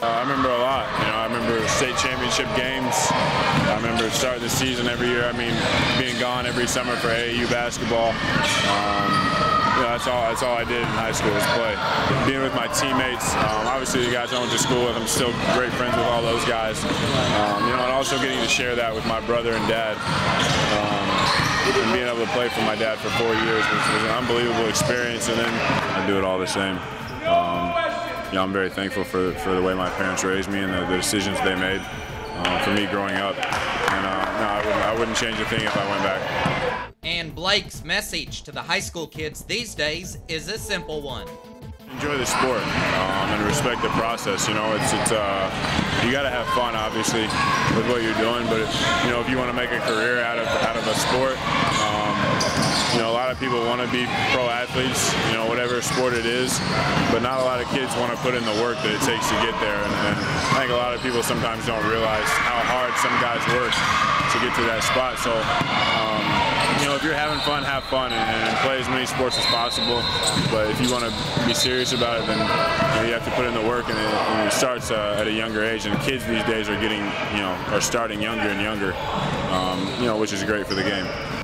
I remember a lot. I remember state championship games. I remember starting the season every year. Being gone every summer for AAU basketball. That's all I did in high school was play. Being with my teammates, obviously the guys I went to school with, I'm still great friends with all those guys. And also getting to share that with my brother and dad. And being able to play for my dad for 4 years was an unbelievable experience, and then I do it all the same. I'm very thankful for the way my parents raised me and the decisions they made for me growing up. And I wouldn't change a thing if I went back. And Blake's message to the high school kids these days is a simple one. Enjoy the sport and respect the process. You got to have fun, obviously, with what you're doing. But if you want to make a career out of a sport, a lot of people want to be pro athletes, whatever sport it is. But not a lot of kids want to put in the work that it takes to get there. And I think a lot of people sometimes don't realize how hard some guys work to get to that spot. So. If you're having fun, have fun, and play as many sports as possible. But if you want to be serious about it, then you have to put in the work, and it starts at a younger age. And kids these days are starting younger and younger, which is great for the game.